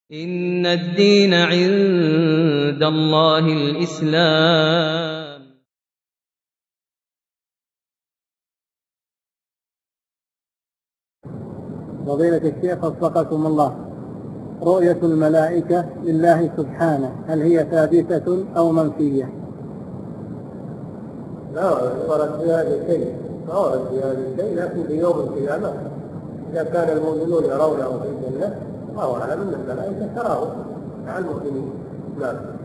إن الدين عند الله الإسلام. فضيلة الشيخ وفقكم الله، رؤية الملائكة لله سبحانه هل هي ثابتة أو منفية؟ لا ورد في هذا الشيء، ما ورد في هذا الشيء، لكن في يوم القيامة إذا كان المؤمنون يرونه في الجنة الله أعلم أن الملائكة تراه مع المؤمنين. نعم.